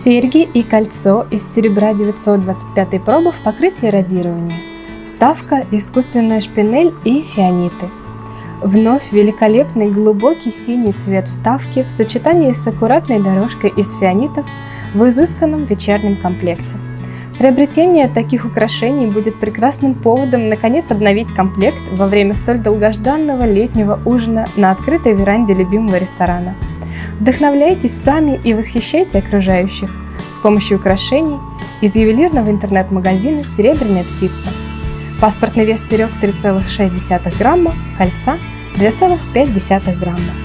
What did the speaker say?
Серьги и кольцо из серебра 925 пробы в покрытии радирования. Вставка, искусственная шпинель и фианиты. Вновь великолепный глубокий синий цвет вставки в сочетании с аккуратной дорожкой из фианитов в изысканном вечернем комплекте. Приобретение таких украшений будет прекрасным поводом наконец обновить комплект во время столь долгожданного летнего ужина на открытой веранде любимого ресторана. Вдохновляйтесь сами и восхищайте окружающих с помощью украшений из ювелирного интернет-магазина «Серебряная птица». Паспортный вес серег 3,6 грамма, кольца 2,5 грамма.